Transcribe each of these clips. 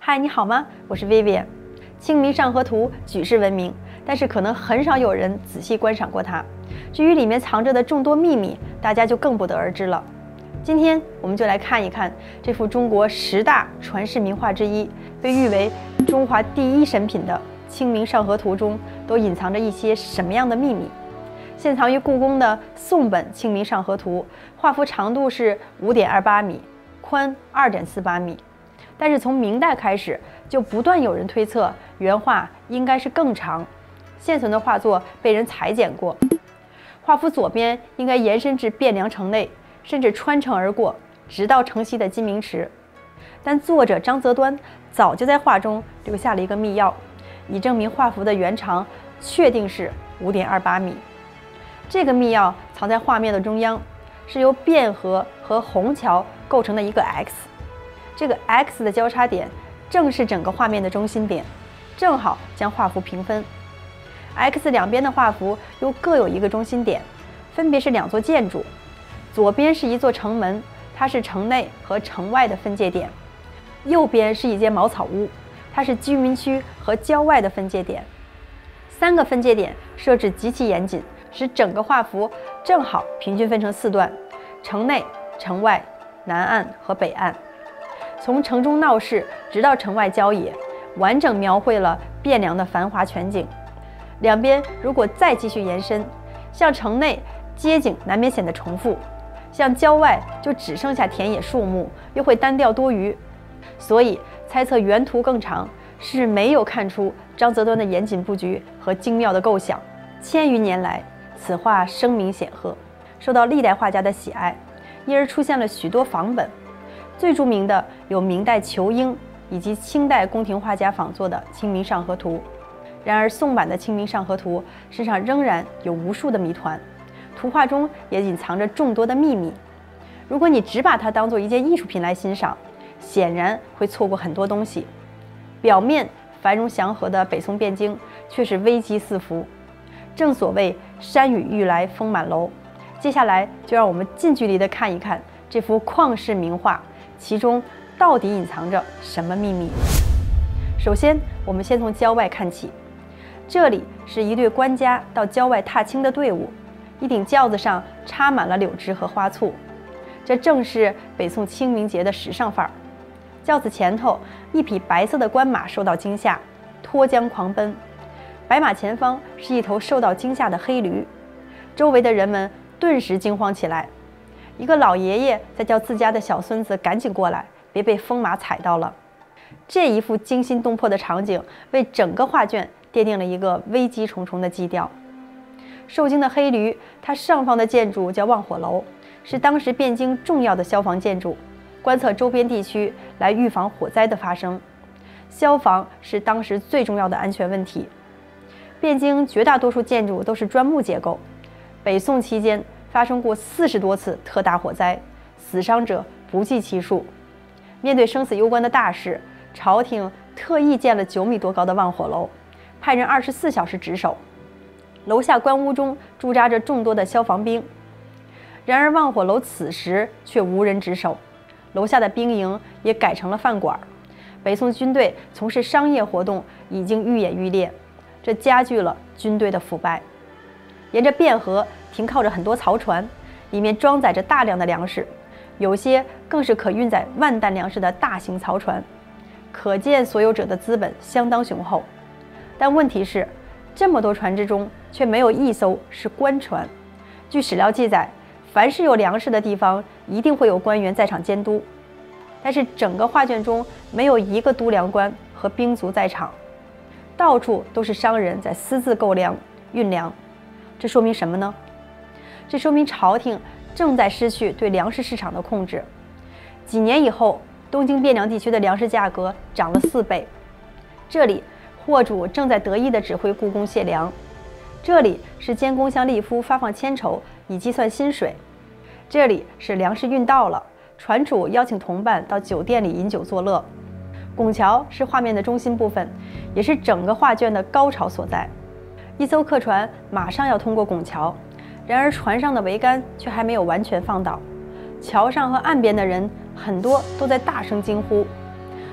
嗨，你好吗？我是 Vivian。清明上河图举世闻名，但是可能很少有人仔细观赏过它。至于里面藏着的众多秘密，大家就更不得而知了。今天我们就来看一看这幅中国10大传世名画之一，被誉为中华第一神品的《清明上河图》中都隐藏着一些什么样的秘密。现藏于故宫的宋本《清明上河图》，画幅长度是5.28米，宽2.48米。但是从明代开始，就不断有人推测原画应该是更长。现存的画作被人裁剪过，画幅左边应该延伸至汴梁城内，甚至穿城而过，直到城西的金明池。但作者张择端早就在画中留下了一个密钥，以证明画幅的原长确定是5.28米。这个密钥藏在画面的中央，是由汴河和虹桥构成的一个 X。这个 X 的交叉点正是整个画面的中心点，正好将画幅平分。X 两边的画幅又各有一个中心点，分别是2座建筑。左边是一座城门，它是城内和城外的分界点；右边是一间茅草屋，它是居民区和郊外的分界点。3个分界点设置极其严谨，使整个画幅正好平均分成4段：城内、城外、南岸和北岸。从城中闹市直到城外郊野，完整描绘了汴梁的繁华全景。两边如果再继续延伸，像城内街景难免显得重复，像郊外就只剩下田野树木，又会单调多余。所以猜测原图更长是没有看出张择端的严谨布局和精妙的构想。1000余年来，此画声名显赫，受到历代画家的喜爱，因而出现了许多仿本。最著名的有明代仇英以及清代宫廷画家仿作的《清明上河图》。然而宋版的《清明上河图》身上仍然有无数的谜团，图画中也隐藏着众多的秘密。如果你只把它当作一件艺术品来欣赏，显然会错过很多东西。表面繁荣祥和的北宋汴京却是危机四伏。正所谓山雨欲来风满楼。接下来就让我们近距离地看一看这幅旷世名画，其中到底隐藏着什么秘密？首先，我们先从郊外看起。这里是一队官家到郊外踏青的队伍，一顶轿子上插满了柳枝和花簇，这正是北宋清明节的时尚范儿。轿子前头，一匹白色的官马受到惊吓，脱缰狂奔；白马前方是一头受到惊吓的黑驴，周围的人们顿时惊慌起来。一个老爷爷在叫自家的小孙子赶紧过来，别被疯马踩到了。这一幅惊心动魄的场景为整个画卷奠定了一个危机重重的基调。受惊的黑驴，它上方的建筑叫望火楼，是当时汴京重要的消防建筑，观测周边地区来预防火灾的发生。消防是当时最重要的安全问题。汴京绝大多数建筑都是砖木结构，北宋期间发生过40多次特大火灾，死伤者不计其数。面对生死攸关的大事，朝廷特意建了9米多高的望火楼，派人24小时值守。楼下官屋中驻扎着众多的消防兵。然而望火楼此时却无人值守，楼下的兵营也改成了饭馆。北宋军队从事商业活动已经愈演愈烈，这加剧了军队的腐败。沿着汴河停靠着很多漕船，里面装载着大量的粮食，有些更是可运载万担粮食的大型漕船，可见所有者的资本相当雄厚。但问题是，这么多船之中却没有一艘是官船。据史料记载，凡是有粮食的地方一定会有官员在场监督，但是整个画卷中没有一个督粮官和兵卒在场，到处都是商人在私自购粮运粮。这说明什么呢？这说明朝廷正在失去对粮食市场的控制。几年以后，东京汴梁地区的粮食价格涨了4倍。这里货主正在得意地指挥故宫卸粮，这里是监工向吏夫发放铅绸以计算薪水，这里是粮食运到了，船主邀请同伴到酒店里饮酒作乐。拱桥是画面的中心部分，也是整个画卷的高潮所在。一艘客船马上要通过拱桥，然而船上的桅杆却还没有完全放倒，桥上和岸边的人很多都在大声惊呼。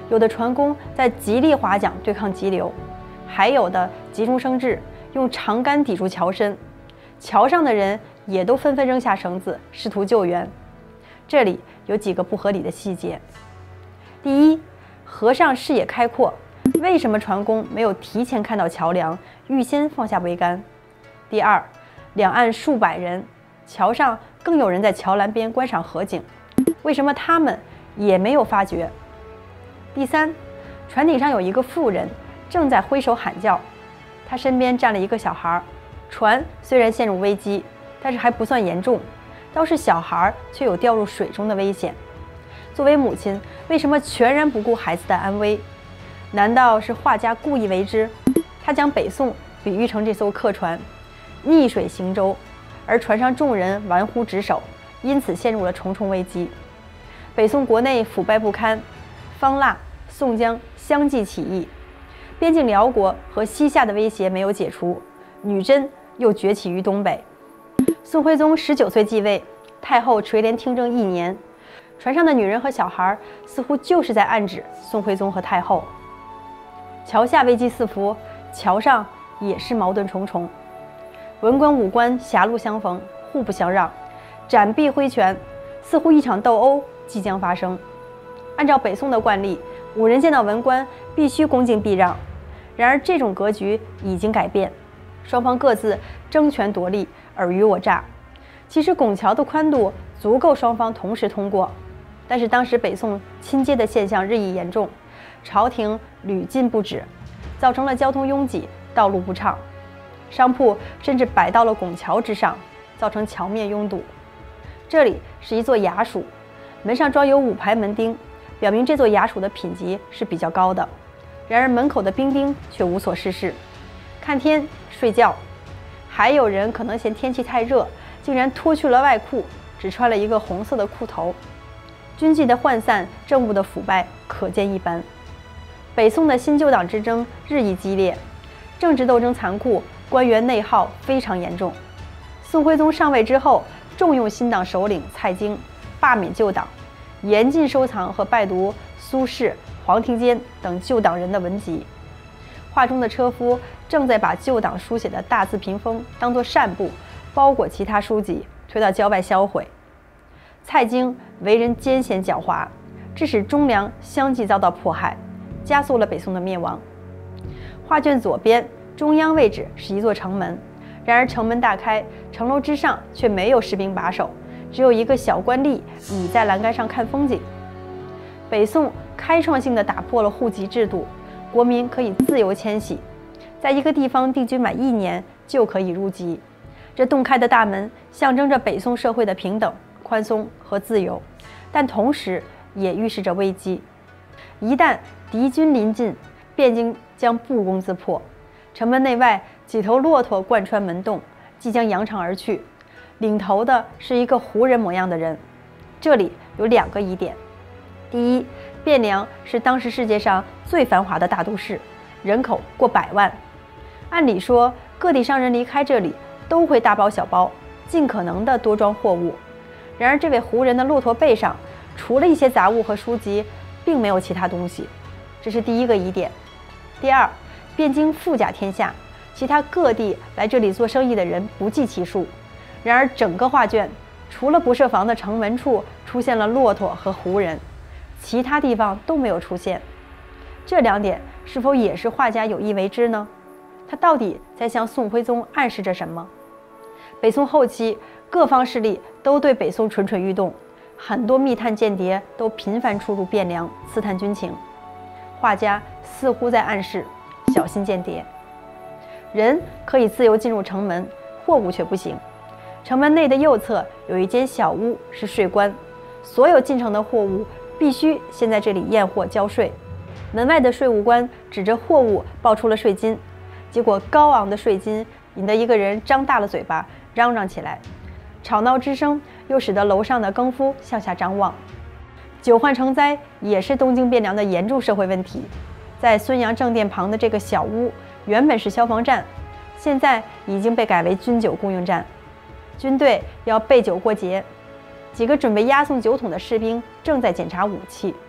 有的船工在极力划桨对抗急流，还有的急中生智，用长杆抵住桥身。桥上的人也都纷纷扔下绳子，试图救援。这里有几个不合理的细节：第一，河上视野开阔，为什么船工没有提前看到桥梁，预先放下桅杆？第二，两岸数百人，桥上更有人在桥栏边观赏河景，为什么他们也没有发觉？第三，船顶上有一个妇人正在挥手喊叫，她身边站了一个小孩。船虽然陷入危机，但是还不算严重，倒是小孩却有掉入水中的危险。作为母亲，为什么全然不顾孩子的安危？难道是画家故意为之？他将北宋比喻成这艘客船逆水行舟，而船上众人玩忽职守，因此陷入了重重危机。北宋国内腐败不堪，方腊、宋江相继起义，边境辽国和西夏的威胁没有解除，女真又崛起于东北。宋徽宗19岁继位，太后垂帘听政1年。船上的女人和小孩似乎就是在暗指宋徽宗和太后。桥下危机四伏，桥上也是矛盾重重。文官武官狭路相逢，互不相让，展臂挥拳，似乎一场斗殴即将发生。按照北宋的惯例，武人见到文官必须恭敬避让，然而这种格局已经改变，双方各自争权夺利，尔虞我诈。其实拱桥的宽度足够双方同时通过，但是当时北宋亲接的现象日益严重，朝廷屡禁不止，造成了交通拥挤，道路不畅，商铺甚至摆到了拱桥之上，造成桥面拥堵。这里是一座衙署，门上装有5排门钉，表明这座衙署的品级是比较高的。然而门口的兵丁却无所事事，看天睡觉。还有人可能嫌天气太热，竟然脱去了外裤，只穿了一个红色的裤头。军纪的涣散，政务的腐败，可见一斑。北宋的新旧党之争日益激烈，政治斗争残酷，官员内耗非常严重。宋徽宗上位之后，重用新党首领蔡京，罢免旧党，严禁收藏和拜读苏轼、黄庭坚等旧党人的文集。画中的车夫正在把旧党书写的大字屏风当作扇布，包裹其他书籍，推到郊外销毁。蔡京为人奸险狡猾，致使忠良相继遭到迫害，加速了北宋的灭亡。画卷左边中央位置是一座城门，然而城门大开，城楼之上却没有士兵把守，只有一个小官吏倚在栏杆上看风景。北宋开创性地打破了户籍制度，国民可以自由迁徙，在一个地方定居满1年就可以入籍。这洞开的大门象征着北宋社会的平等、宽松和自由，但同时也预示着危机。一旦敌军临近，汴京将不攻自破。城门内外几头骆驼贯穿门洞，即将扬长而去，领头的是一个胡人模样的人。这里有2个疑点：第一，汴梁是当时世界上最繁华的大都市，人口过100万。按理说，各地商人离开这里都会大包小包，尽可能的多装货物。然而这位胡人的骆驼背上，除了一些杂物和书籍，并没有其他东西，这是第一个疑点。第二，汴京富甲天下，其他各地来这里做生意的人不计其数。然而整个画卷除了不设防的城门处出现了骆驼和胡人，其他地方都没有出现。这2点是否也是画家有意为之呢？他到底在向宋徽宗暗示着什么？北宋后期，各方势力都对北宋蠢蠢欲动，很多密探间谍都频繁出入汴梁刺探军情。画家似乎在暗示小心间谍。人可以自由进入城门，货物却不行。城门内的右侧有一间小屋是税关，所有进城的货物必须先在这里验货交税。门外的税务官指着货物报出了税金，结果高昂的税金引得一个人张大了嘴巴嚷嚷起来，吵闹之声又使得楼上的更夫向下张望。酒患成灾也是东京汴梁的严重社会问题。在孙杨正殿旁的这个小屋原本是消防站，现在已经被改为军酒供应站。军队要备酒过节，几个准备押送酒桶的士兵正在检查武器。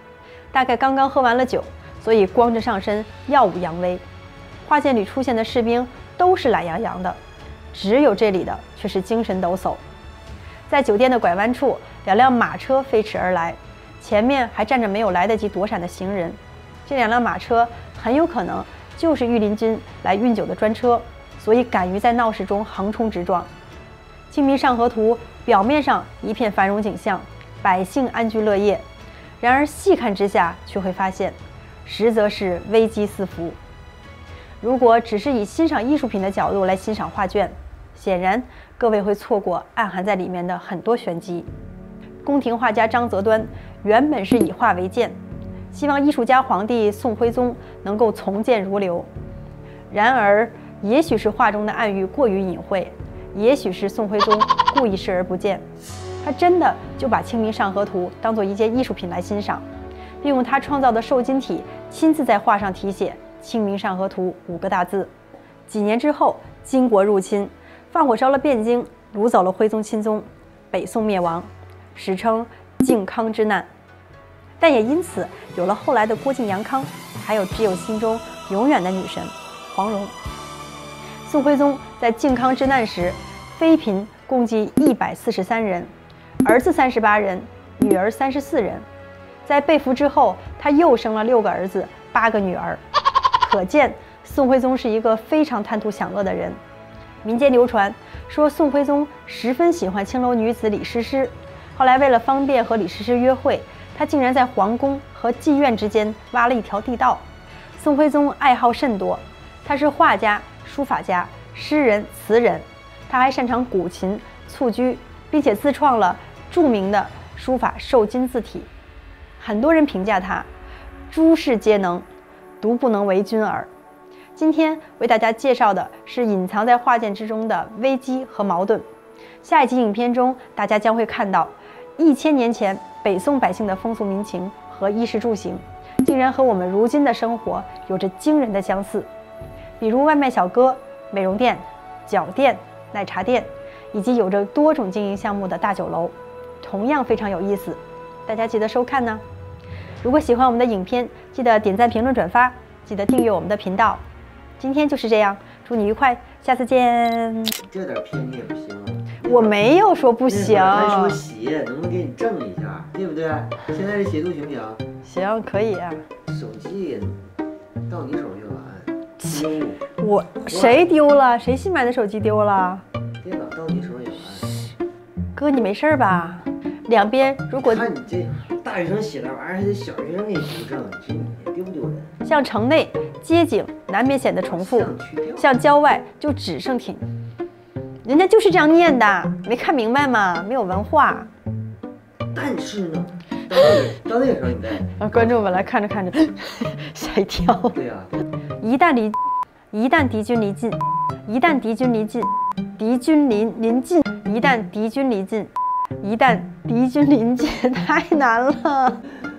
大概刚刚喝完了酒，所以光着上身，耀武扬威。画卷里出现的士兵都是懒洋洋的，只有这里的却是精神抖擞。在酒店的拐弯处，2辆马车飞驰而来，前面还站着没有来得及躲闪的行人。这2辆马车很有可能就是御林军来运酒的专车，所以敢于在闹市中横冲直撞。清明上河图表面上一片繁荣景象，百姓安居乐业，然而细看之下却会发现，实则是危机四伏。如果只是以欣赏艺术品的角度来欣赏画卷，显然各位会错过暗含在里面的很多玄机。宫廷画家张择端原本是以画为鉴，希望艺术家皇帝宋徽宗能够从谏如流。然而，也许是画中的暗喻过于隐晦，也许是宋徽宗故意视而不见，他真的就把《清明上河图》当作一件艺术品来欣赏，并用他创造的瘦金体亲自在画上题写《清明上河图》5个大字。几年之后，金国入侵，放火烧了汴京，掳走了徽宗钦宗，北宋灭亡，史称靖康之难。但也因此有了后来的郭靖、杨康，还有只有心中永远的女神黄蓉。宋徽宗在靖康之难时，妃嫔共计143人，儿子38人，女儿34人。在被俘之后，他又生了6个儿子，8个女儿。可见宋徽宗是一个非常贪图享乐的人。民间流传说，宋徽宗十分喜欢青楼女子李师师，后来为了方便和李师师约会，他竟然在皇宫和妓院之间挖了一条地道。宋徽宗爱好甚多，他是画家、书法家、诗人、词人，他还擅长古琴、蹴鞠，并且自创了著名的书法瘦金字体。很多人评价他诸事皆能，独不能为君耳。今天为大家介绍的是隐藏在画卷之中的危机和矛盾。下一集影片中，大家将会看到1000年前北宋百姓的风俗民情和衣食住行，竟然和我们如今的生活有着惊人的相似。比如外卖小哥、美容店、脚店、奶茶店，以及有着多种经营项目的大酒楼，同样非常有意思。大家记得收看呢。如果喜欢我们的影片，记得点赞、评论、转发，记得订阅我们的频道。今天就是这样，祝你愉快，下次见。 这点偏你也不行啊！ 我没有说不行。 还说鞋能不能给你正一下，对不对？现在这斜度行不行？ 行，可以啊。 手机到你手就完， 我谁丢了？谁新买的手机丢了？ 电脑到你手也完。 哥，你没事吧？两边如果看你这大学生写那玩意儿，还得小学生给你纠正，你丢不丢人？ 像城内街景难免显得重复，像郊外就只剩挺。人家就是这样念的，没看明白吗？没有文化。 但是呢，到那个时候你再观众本来看着看着吓一跳。 对呀。 一旦敌军离近，一旦敌军离近，敌军临近，一旦敌军离近，一旦敌军临近，太难了。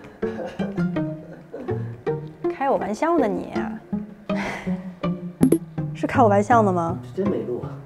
开我玩笑呢你？是开我玩笑呢吗？ 真没录啊。